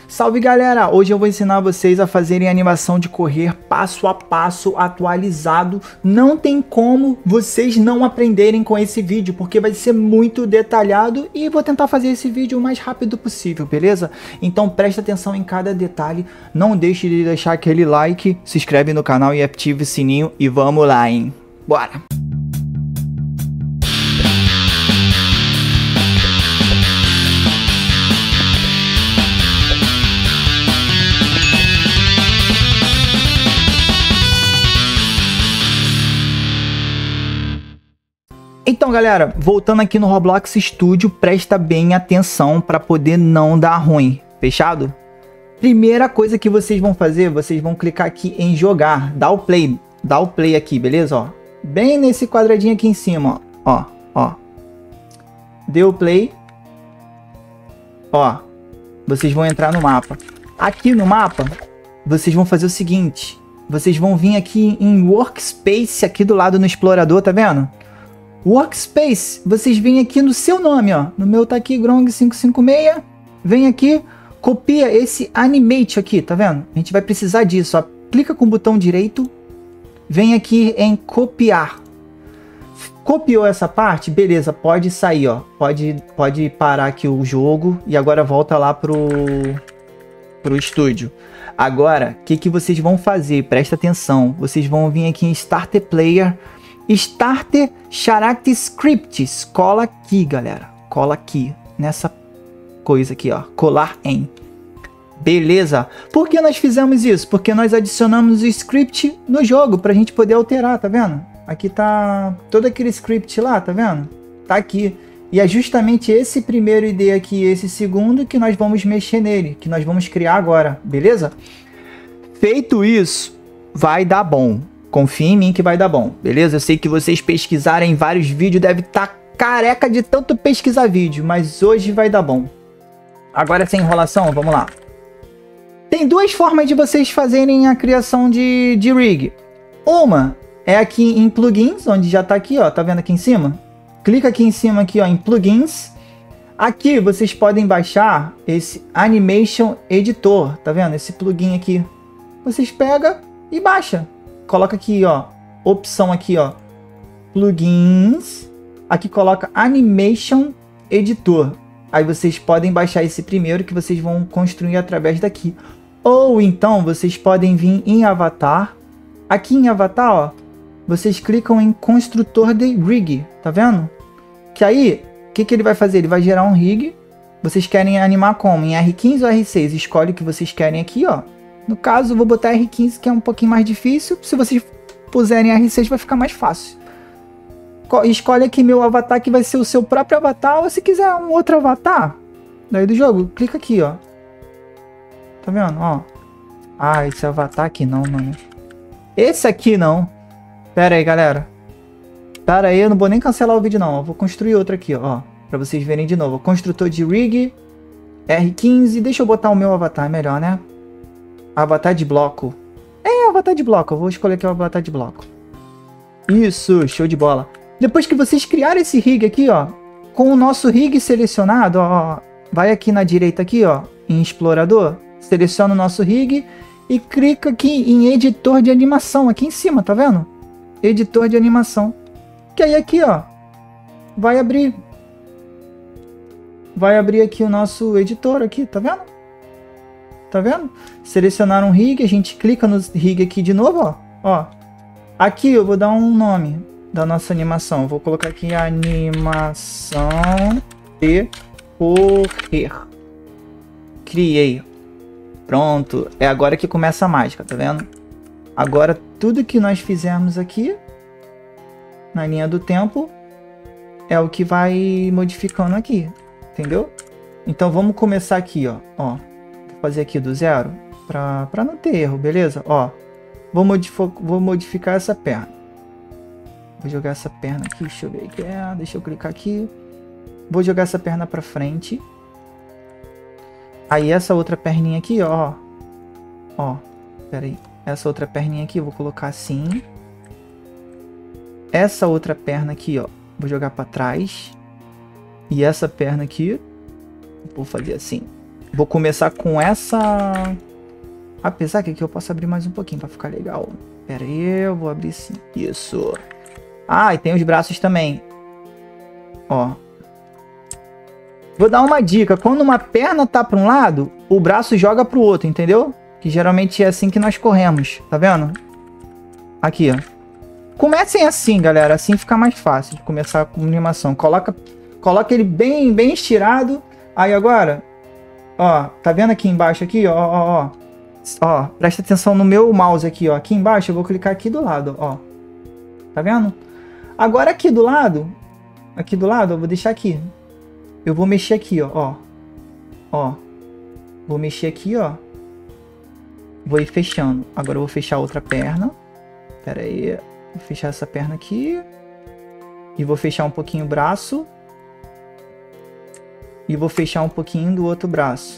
Salve galera, hoje eu vou ensinar vocês a fazerem animação de correr passo a passo atualizado. Não tem como vocês não aprenderem com esse vídeo, porque vai ser muito detalhado e vou tentar fazer esse vídeo o mais rápido possível, beleza? Então presta atenção em cada detalhe, não deixe de deixar aquele like, se inscreve no canal e ative o sininho e vamos lá, hein? Bora! Então galera, voltando aqui no Roblox Studio, presta bem atenção para poder não dar ruim, fechado? Primeira coisa que vocês vão fazer, vocês vão clicar aqui em jogar, dá o play aqui, beleza? Ó, bem nesse quadradinho aqui em cima, ó. Deu play, ó, vocês vão entrar no mapa. Aqui no mapa, vocês vão fazer o seguinte, vocês vão vir aqui em Workspace, aqui do lado no explorador, tá vendo? Workspace, vocês vêm aqui no seu nome, ó. No meu tá aqui, Grong556. Vem aqui, copia esse Animate aqui, tá vendo? A gente vai precisar disso, ó. Clica com o botão direito, vem aqui em copiar. Copiou essa parte? Beleza, pode sair, ó. Pode parar aqui o jogo e agora volta lá pro estúdio. Agora, o que vocês vão fazer? Presta atenção. Vocês vão vir aqui em Starter Player. Starter Character Scripts, cola aqui galera, cola aqui, nessa coisa aqui ó, colar em, beleza? Por que nós fizemos isso? Porque nós adicionamos o script no jogo, pra gente poder alterar, tá vendo? Aqui tá todo aquele script lá, tá vendo? Tá aqui, e é justamente esse primeiro ID aqui, esse segundo que nós vamos mexer nele, que nós vamos criar agora, beleza? Feito isso, vai dar bom. Confia em mim que vai dar bom, beleza? Eu sei que vocês pesquisarem vários vídeos, deve estar careca de tanto pesquisar vídeo, mas hoje vai dar bom. Agora sem enrolação, vamos lá. Tem duas formas de vocês fazerem a criação de rig. Uma é aqui em plugins, onde já tá aqui, ó, tá vendo aqui em cima? Clica aqui em cima aqui, ó, em plugins. Aqui vocês podem baixar esse Animation Editor, tá vendo? Esse plugin aqui. Vocês pegam e baixa. Coloca aqui, ó, opção aqui, ó, plugins, aqui coloca Animation Editor. Aí vocês podem baixar esse primeiro que vocês vão construir através daqui. Ou então vocês podem vir em Avatar. Aqui em Avatar, ó, vocês clicam em Construtor de Rig, tá vendo? Que aí, o que ele vai fazer? Ele vai gerar um rig. Vocês querem animar como? Em R15 ou R6? Escolhe o que vocês querem aqui, ó. No caso, eu vou botar R15, que é um pouquinho mais difícil. Se vocês puserem R6, vai ficar mais fácil. Escolhe aqui meu avatar, que vai ser o seu próprio avatar. Ou se quiser um outro avatar daí do jogo, clica aqui, ó. Tá vendo? Ó. Ah, esse avatar aqui não, mano. Esse aqui não. Pera aí, galera. Pera aí, eu não vou nem cancelar o vídeo, não. Eu vou construir outro aqui, ó. Pra vocês verem de novo. Construtor de rig, R15. Deixa eu botar o meu avatar, melhor, né? Avatar de bloco. Avatar de bloco. Eu vou escolher aqui o avatar de bloco. Isso, show de bola. Depois que vocês criarem esse rig aqui, ó, com o nosso rig selecionado, ó, vai aqui na direita aqui, ó, em explorador, seleciona o nosso rig e clica aqui em editor de animação, aqui em cima, tá vendo? Editor de animação. Que aí aqui, ó, vai abrir aqui o nosso editor aqui, tá vendo? Tá vendo? Selecionar um rig, a gente clica no rig aqui de novo, ó. Aqui eu vou dar um nome da nossa animação. Eu vou colocar aqui animação de correr. Criei. Pronto. É agora que começa a mágica, tá vendo? Agora tudo que nós fizermos aqui na linha do tempo é o que vai modificando aqui, entendeu? Então vamos começar aqui, ó. Fazer aqui do zero para não ter erro, beleza? Ó, vou modificar essa perna. Vou jogar essa perna aqui, deixa eu ver o que é, deixa eu clicar aqui. Vou jogar essa perna para frente. Aí essa outra perninha aqui, ó, pera aí. Essa outra perninha aqui eu vou colocar assim. Essa outra perna aqui, ó, vou jogar para trás. E essa perna aqui, vou fazer assim. Vou começar com essa... Apesar que aqui eu posso abrir mais um pouquinho pra ficar legal. Pera aí, eu vou abrir sim. Isso. Ah, e tem os braços também. Ó. Vou dar uma dica. Quando uma perna tá pra um lado, o braço joga pro outro, entendeu? Que geralmente é assim que nós corremos. Tá vendo? Aqui, ó. Comecem assim, galera. Assim fica mais fácil de começar com animação. Coloca ele bem estirado. Aí agora, ó. Tá vendo aqui embaixo aqui, ó. Ó, presta atenção no meu mouse aqui, ó. Aqui embaixo eu vou clicar aqui do lado, ó. Tá vendo? Agora aqui do lado, eu vou deixar aqui. Eu vou mexer aqui, ó. Ó. Vou mexer aqui, ó. Vou ir fechando. Agora eu vou fechar outra perna. Pera aí. Vou fechar essa perna aqui. E vou fechar um pouquinho o braço. E vou fechar um pouquinho do outro braço.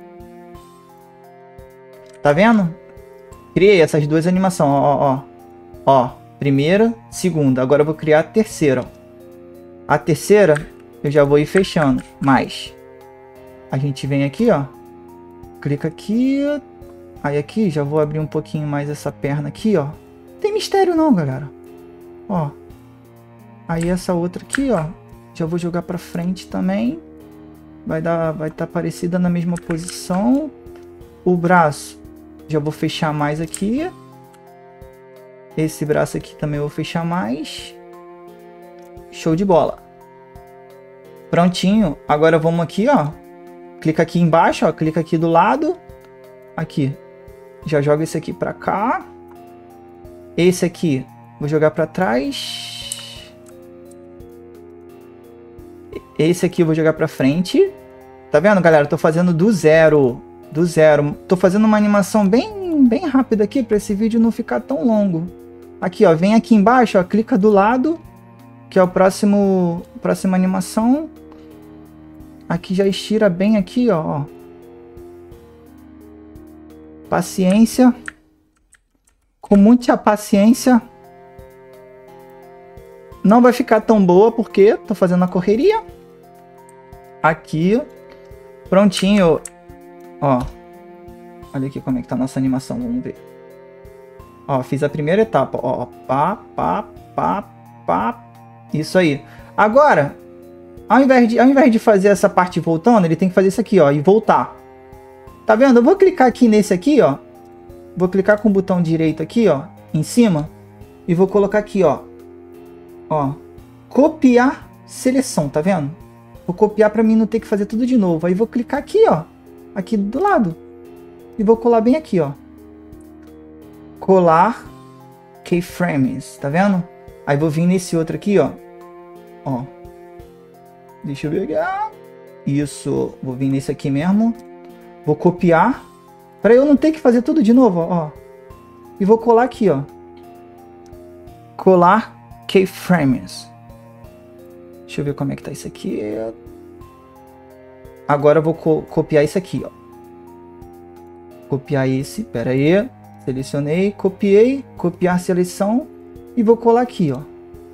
Tá vendo? Criei essas duas animações, ó. Primeira, segunda. Agora eu vou criar a terceira, ó. A terceira, eu já vou ir fechando. Mas, a gente vem aqui, ó. Clica aqui. Aí aqui, já vou abrir um pouquinho mais essa perna aqui, ó. Não tem mistério não, galera. Ó. Aí essa outra aqui, ó. Já vou jogar pra frente também. Vai estar parecida na mesma posição. O braço. Já vou fechar mais aqui. Esse braço aqui também eu vou fechar mais. Show de bola. Prontinho. Agora vamos aqui, ó. Clica aqui embaixo, ó. Clica aqui do lado. Aqui. Já joga esse aqui pra cá. Esse aqui vou jogar pra trás. Esse aqui eu vou jogar pra frente. Tá vendo, galera? Eu tô fazendo do zero. Do zero. Tô fazendo uma animação bem rápida aqui para esse vídeo não ficar tão longo. Aqui, ó, vem aqui embaixo, ó, clica do lado, que é o próxima animação. Aqui já estira bem aqui, ó. Paciência. Com muita paciência. Não vai ficar tão boa porque tô fazendo a correria. Aqui. Prontinho. Ó, olha aqui como é que tá a nossa animação, vamos ver. Ó, fiz a primeira etapa, ó, pá. Isso aí. Agora, ao invés de fazer essa parte voltando, ele tem que fazer isso aqui, ó, e voltar. Tá vendo? Eu vou clicar aqui nesse aqui, ó. Vou clicar com o botão direito aqui, ó, em cima. E vou colocar aqui, ó. Ó, copiar seleção, tá vendo? Vou copiar pra mim não ter que fazer tudo de novo. Aí vou clicar aqui, ó. Aqui do lado. E vou colar bem aqui, ó. Colar keyframes, tá vendo? Aí vou vir nesse outro aqui, ó. Ó. Deixa eu ver aqui. Isso. Vou vir nesse aqui mesmo. Vou copiar. Pra eu não ter que fazer tudo de novo, ó. E vou colar aqui, ó. Colar keyframes. Deixa eu ver como é que tá isso aqui. Agora eu vou copiar isso aqui, ó. Copiar esse, pera aí. Selecionei, copiei, copiar seleção e vou colar aqui, ó.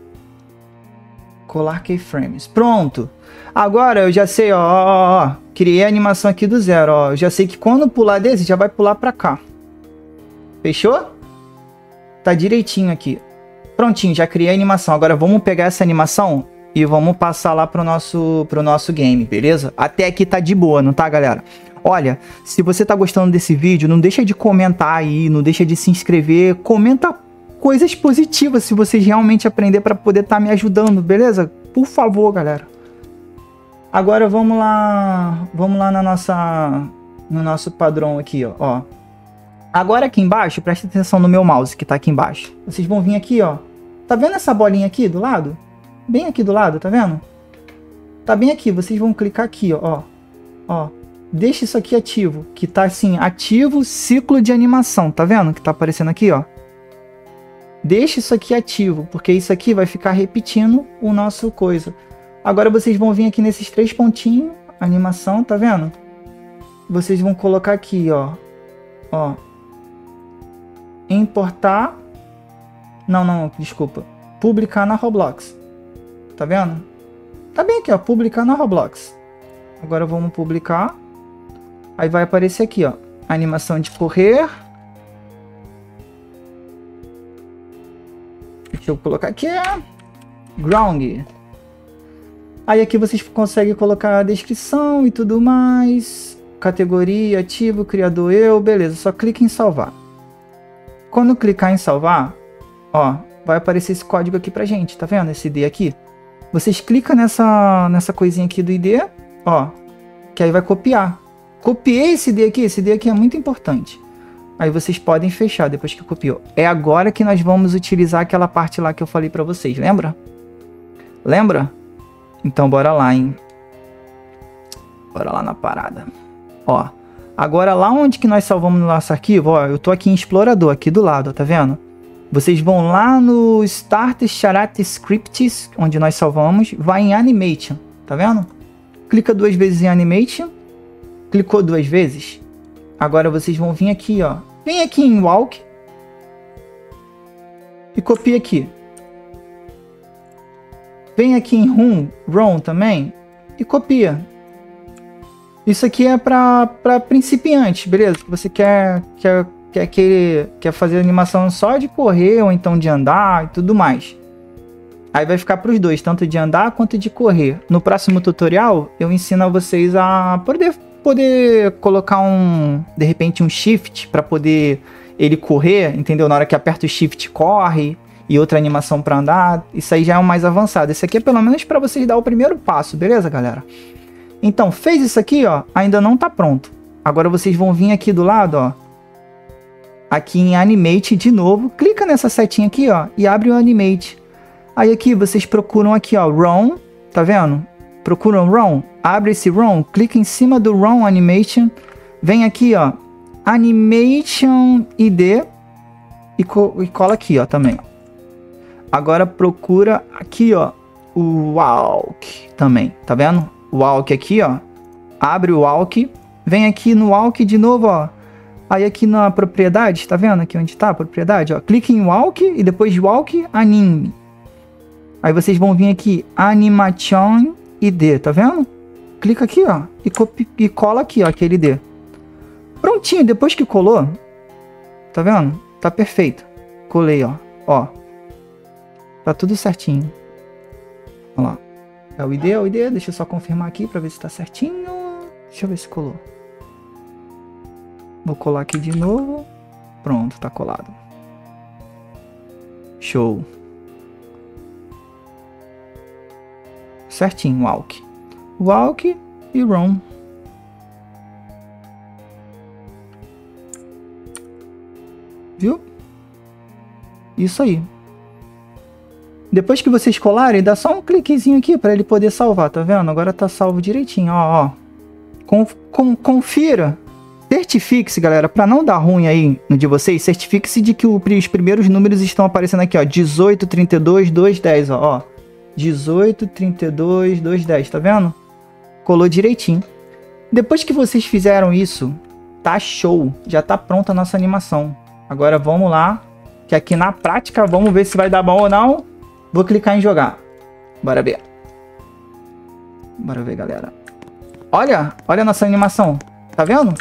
Colar keyframes. Pronto. Agora eu já sei, ó. Criei a animação aqui do zero, ó. Eu já sei que quando pular desse, já vai pular pra cá. Fechou? Tá direitinho aqui. Prontinho, já criei a animação. Agora vamos pegar essa animação e vamos passar lá pro nosso game, beleza? Até aqui tá de boa, não tá, galera? Olha, se você tá gostando desse vídeo, não deixa de comentar aí, não deixa de se inscrever, comenta coisas positivas se vocês realmente aprender para poder estar me ajudando, beleza? Por favor, galera. Agora vamos lá no nosso padrão aqui, ó. Agora aqui embaixo, presta atenção no meu mouse que tá aqui embaixo. Vocês vão vir aqui, ó. Tá vendo essa bolinha aqui do lado? Bem aqui do lado, tá vendo? Tá bem aqui, vocês vão clicar aqui, ó. Ó. Deixa isso aqui ativo, que tá assim, ativo ciclo de animação, tá vendo? Que tá aparecendo aqui, ó. Deixa isso aqui ativo, porque isso aqui vai ficar repetindo o nosso coisa. Agora vocês vão vir aqui nesses 3 pontinhos, animação, tá vendo? Vocês vão colocar aqui, ó. Ó. Importar. Não, desculpa. Publicar na Roblox. Tá vendo? Tá bem aqui, ó. Publicar na Roblox. Agora vamos publicar. Aí vai aparecer aqui, ó, animação de correr. Deixa eu colocar aqui, ground. Aí aqui vocês conseguem colocar a descrição e tudo mais. Categoria, ativo, criador eu, beleza, só clica em salvar. Quando clicar em salvar, ó, vai aparecer esse código aqui pra gente, tá vendo? Esse ID aqui. Vocês clicam nessa coisinha aqui do ID, ó, que aí vai copiar. Copiei esse ID aqui é muito importante. Aí vocês podem fechar depois que copiou. É agora que nós vamos utilizar aquela parte lá que eu falei pra vocês, lembra? Lembra? Então bora lá, hein? Bora lá na parada. Ó, agora lá onde que nós salvamos no nosso arquivo, ó, eu tô aqui em Explorador, aqui do lado, ó, tá vendo? Vocês vão lá no Start Character Scripts, onde nós salvamos, vai em Animation, tá vendo? Clica 2 vezes em Animation, clicou 2 vezes. Agora vocês vão vir aqui, ó, vem aqui em Walk e copia aqui. Vem aqui em Run também e copia. Isso aqui é para principiante, beleza? Você quer fazer animação só de correr ou então de andar e tudo mais. Aí vai ficar para os dois, tanto de andar quanto de correr. No próximo tutorial eu ensino a vocês a poder colocar de repente um shift para poder ele correr, entendeu? Na hora que aperta o shift corre e outra animação para andar. Isso aí já é o mais avançado. Esse aqui é pelo menos para vocês dar o primeiro passo, beleza, galera? Então, fez isso aqui, ó, ainda não tá pronto. Agora vocês vão vir aqui do lado, ó, aqui em Animate de novo, clica nessa setinha aqui, ó, e abre o Animate. Aí aqui vocês procuram aqui, ó, Run, tá vendo? Procuram Run, abre esse Run, clica em cima do Run Animation, vem aqui, ó, Animation ID e cola aqui, ó, também. Agora procura aqui, ó, o Walk também, tá vendo? Walk aqui, ó, abre o Walk, vem aqui no Walk de novo, ó, aí aqui na propriedade, tá vendo aqui onde tá a propriedade, ó, clica em Walk e depois de Walk, Anime. Aí vocês vão vir aqui, Animation ID, tá vendo? Clica aqui, ó, e cola aqui, ó, aquele ID. Prontinho, depois que colou, tá vendo? Tá perfeito. Colei, ó, tá tudo certinho. Olha lá. É o ID, deixa eu só confirmar aqui pra ver se tá certinho. Deixa eu ver se colou. Vou colar aqui de novo. Pronto, tá colado. Show. Certinho, Walk. Walk e Run. Viu? Isso aí. Depois que vocês colarem, dá só um cliquezinho aqui para ele poder salvar, tá vendo? Agora tá salvo direitinho, ó. Confira. Certifique-se, galera, para não dar ruim aí no de vocês, certifique-se de que os primeiros números estão aparecendo aqui, ó. 18, 32, 210, ó. 18, 32, 210, tá vendo? Colou direitinho. Depois que vocês fizeram isso, tá show. Já tá pronta a nossa animação. Agora vamos lá, que aqui na prática, vamos ver se vai dar bom ou não. Vou clicar em jogar. Bora ver. Bora ver, galera. Olha a nossa animação. Tá vendo?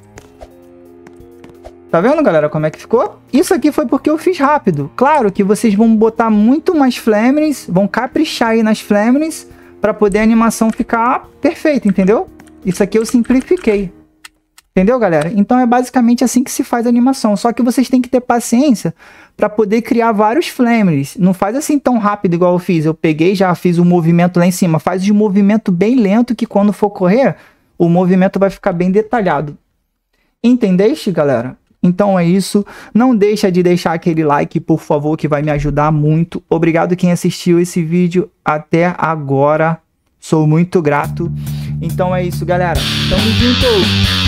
Tá vendo, galera, como é que ficou? Isso aqui foi porque eu fiz rápido. Claro que vocês vão botar muito mais flames, vão caprichar aí nas flames para poder a animação ficar perfeita, entendeu? Isso aqui eu simplifiquei. Entendeu, galera? Então é basicamente assim que se faz a animação. Só que vocês têm que ter paciência para poder criar vários flames. Não faz assim tão rápido igual eu fiz. Eu peguei, já fiz o movimento lá em cima. Faz um movimento bem lento que quando for correr, o movimento vai ficar bem detalhado. Entendeste, galera? Então é isso. Não deixa de deixar aquele like, por favor, que vai me ajudar muito. Obrigado quem assistiu esse vídeo até agora. Sou muito grato. Então é isso, galera. Tamo junto!